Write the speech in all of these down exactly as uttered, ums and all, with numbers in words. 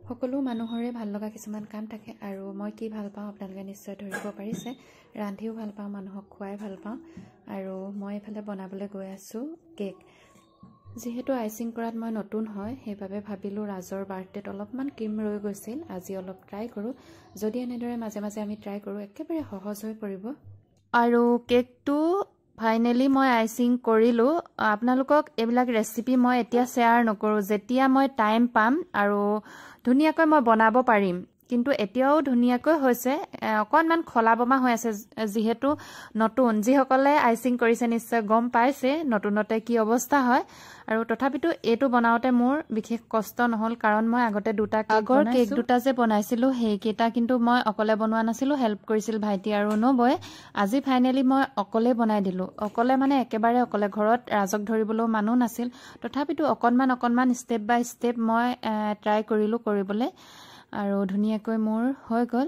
সকলো মানুহৰে ভাল লগা কিছুমান কাম থাকে আৰু মই কি ভাল পাওঁ আপোনালোকে নিশ্চয় ধৰিব পাৰিছে ৰান্ধিও ভাল পাওঁ মানুহক খুৱাই ভাল পাওঁ আৰু মই এফালে বনাবলৈ গৈ আছো কেক যেহেতু আইচিং কৰাত মই নতুন হয় সেইভাবে ভাবিলো ৰাজৰ বাৰ্থডেত অলপমান ক্ৰীম ৰৈ গৈছিল আজি অলপ ট্ৰাই কৰো যদি এনেদৰে মাজে মাজে আমি ট্ৰাই কৰো একেবাৰে সহজ হৈ পৰিব আৰু কেকটো ফাইনালি মই আইচিং কৰিলো আপোনালোকক এইবিলাক ৰেচিপি মই এতিয়া শেয়াৰ নকৰো যেতিয়া মই টাইম পাম আৰু ধুনিয়াকৈ মই বনাব পাৰিম কিন্তু এতিয়াও ধুনিয়াকৈ হৈছে অকনমান খলাবমা হৈ আছে যেহেতু নতুন যিসকলে আইচিং কৰিছে নিশ্চয় গম পাইছে নতুনতে কি অৱস্থা হয় আৰু তথাপিতো এটো বনাওতে মোৰ বিশেষ কষ্ট নহল কাৰণ মই আগতে দুটা আগৰ কেক দুটা যে বনাইছিলো সেই কেটা কিন্তু মই অকলে বনোৱা নাছিলো হেল্প কৰিছিল ভাইটি আৰু নবৈ আজি ফাইনালি মই অকলে বনাই দিলো অকলে মানে একেবাৰে অকলে ঘৰত ৰাজক ধৰিবলৈ মানুহ নাছিল তথাপিতো অকনমান অকনমান স্টেপ বাই স্টেপ মই ট্ৰাই কৰিলো কৰিবলৈ আৰু ধুনিয়াকৈ মোৰ হৈ গল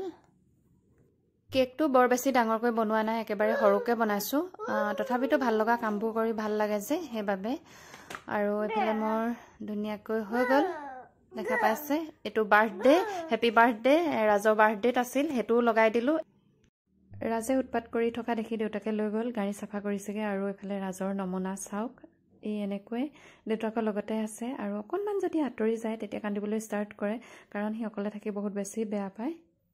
কেকটো বৰ বেছি ডাঙৰকৈ বনোৱা নাই একেবাৰে সৰুকৈ বনাইছো তথাপিতো ভাল লগা কামবোৰ কৰি ভাল লাগে যে সেইভাবে আৰু এফালে মোৰ ধুনিয়াকৈ হৈ গল দেখা পাইছে এটো বাৰ্থডে হেপি বাৰ্থডে ৰাজৰ বাৰ্থডেত আছিল হেতু লগাই দিলো ৰাজে উৎপাত কৰি থকা দেখি দেউতাকে লৈ গল গাড়ী সাফা কৰিছেগে আৰু এফালে ৰাজৰ নমুনা চাওক এই এনেকৈ দেউতাকৰ লগতে আছে আৰু অকনমান যদি আতৰি যায় তেতিয়া কান্দিবলৈ ষ্টাৰ্ট কৰে কাৰণ হি অকলে থাকি বহুত বেছি বেয়া পায়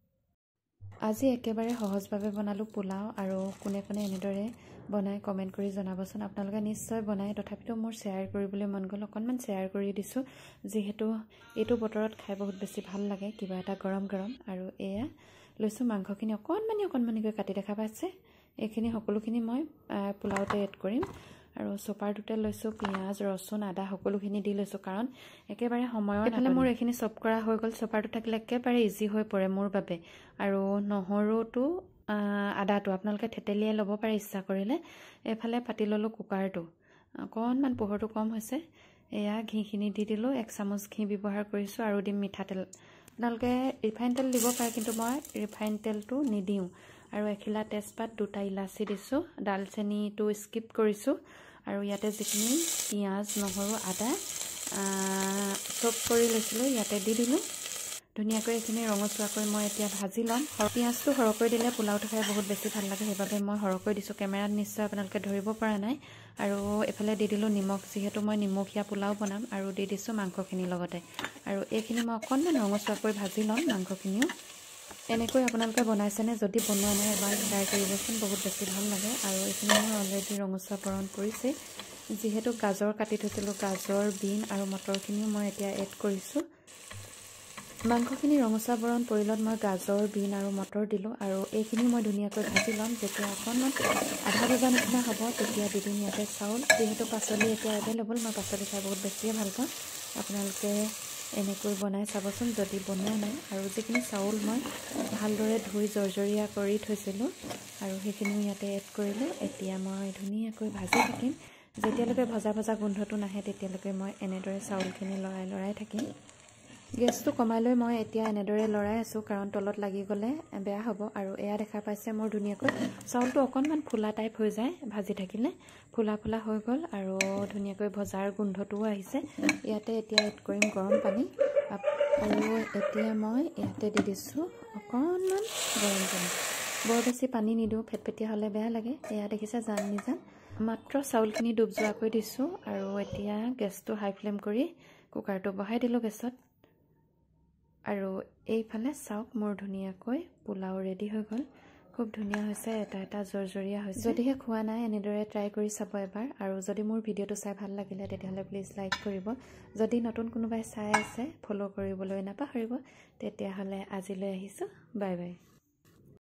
আজি একেবাৰে সহজভাৱে বনালো পোলাও আৰু কোনে কোনে এনেদৰে বনাই কমেন্ট কৰি জনাবচোন আপোনালোকে নিশ্চয় বনাই তথাপিতো মোৰ শেয়াৰ কৰিবলৈ মন গল অকনমান শেয়াৰ কৰি দিছো যেহেতু এটো বতৰত খাই বহুত বেছি ভাল লাগে কিবা এটা গৰম গৰম আৰু এয়া লৈছো মাংসখিনি অকনমানি অকনমানিকৈ কাটি দেখা পাইছে এইখিনি সকলোখিনি মই পোলাওতে এড কৰিম আৰু চপাৰটোতে লৈছো পিয়াজ ৰসুন আদা সকলোখিনি দি লৈছো কাৰণ একেবাৰে সময়ৰ এফালে মোৰ এখিনি চপ কৰা হৈ গল চপাৰটো থাকিলে একেবাৰে ইজি হৈ পৰে মোৰ বাবে আৰু নহৰুটো আদাটো আপোনালোকে থেতেলিয়াই ল'ব পাৰে ইচ্ছা কৰিলে এফালে পাতি ললো কুকাৰটো অকনমান পোহৰটো কম হৈছে এয়া ঘিখিনি দি দিলো এক চামুচ ঘি ব্যৱহাৰ কৰিছো আৰু দিম মিঠাতেল আপোনালোকে ৰিফাইন তেল দিব পাৰে কিন্তু মই ৰিফাইন তেলটো নিদিও আৰু এখিলা তেজপাত দুটা ইলাচি দিছো ডালচেনিটো স্কিপ কৰিছো আৰু ইয়াতে যিখিনি পিয়াজ নহৰু আদা চপ কৰি লৈছিলো ইয়াতে দি দিলো ধুনিয়াকৈ এখিনি ৰঙচুৱাকৈ মই এতিয়া ভাজি লম পিয়াজটো হৰকৈ দিলে পোলাওটো খাই বহুত বেছি ভাল লাগে সেইভাবে মই হৰকৈ দিছো কেমেৰাত নিশ্চয় আপোনালোকে ধৰিব পৰা নাই আৰু এফালে দি দিলো নিমখ যেহেতু মই নিমখীয়া পোলাও বনাম আৰু দি দিছো মাংসখিনি লগতে আৰু এইখিনি মই অকনমান ৰঙচুৱাকৈ ভাজি লম মাংসখিনিও এনেকৈ আপোনালোকে বনাইছেনে যদি বনোৱা নাই এবাৰ ট্ৰাই কৰিবচোন বহুত বেছি ভাল লাগে আৰু এইখিনি মই অলৰেডি ৰঙচুৱা বৰণ কৰিছে যেহেতু গাজৰ কাটি থৈছিলো গাজৰ বিন আৰু মটৰখিনিও মই এতিয়া এড কৰিছো মাংসখিনি ৰঙচুৱা বৰণ পৰিলত মই গাজৰ বিন আৰু মটৰ দিলো আৰু এইখিনি মই ধুনিয়াকৈ ভাজি লম যেতিয়া অকনমান আধা ভজা নিচিনা হ'ব তেতিয়া দি দিম ইয়াতে চাউল যেহেতু পাচলি এতিয়া এভেইলেবল মই পাচলি খাই বহুত বেছিয়ে ভাল পাওঁ আপোনালোকে এনেকৈ বনাই চাবচোন যদি বনোৱা নাই আৰু যিখিনি চাউল মই ভালদৰে ধুই জৰজৰীয়া কৰি থৈছিলো আৰু সেইখিনিও ইয়াতে এড কৰিলো এতিয়া মই ধুনিয়াকৈ ভাজি থাকিম যেতিয়ালৈকে ভজা ভজা গোন্ধটো নাহে তেতিয়ালৈকে মই এনেদৰে চাউলখিনি লৰাই লৰাই থাকিম গেছটো কমাই লৈ মই এতিয়া এনেদৰে লৰাই আছো কাৰণ তলত লাগি গলে বেয়া হ'ব আৰু এয়া দেখা পাইছে মোৰ ধুনিয়াকৈ চাউলটো অকনমান ফুলা টাইপ হৈ যায় ভাজি থাকিলে ফুলা ফুলা হৈ গল আৰু ধুনিয়াকৈ ভজাৰ গোন্ধটোও আহিছে ইয়াতে এতিয়া এড কৰিম গৰম পানী আৰু এতিয়া মই ইয়াতে দি দিছো অকনমান গৰম পানী বৰ বেছি পানী নিদিও ফেটফেটিয়া হলে বেয়া লাগে এয়া দেখিছে জান নিজান মাত্ৰ চাউলখিনি ডুব যোৱাকৈ দিছো আৰু এতিয়া গেছটো হাই ফ্লেম কৰি কুকাৰটো বহাই দিলো গেছত আৰু এইফালে চাওক মোৰ ধুনিয়াকৈ পোলাও ৰেডি হৈ গল খুব ধুনিয়া হৈছে এটা এটা জৰজৰীয়া হৈছে যদিহে খোৱা নাই এনেদৰে ট্ৰাই কৰি চাব এবাৰ আৰু যদি মোৰ ভিডিঅটো চাই ভাল লাগিলে তেতিয়াহলে প্লিজ লাইক কৰিব যদি নতুন কোনোবাই চাই আছে ফলো কৰিবলৈ নাপাহৰিব তেতিয়াহলে আজিলৈ আহিছো বাই বাই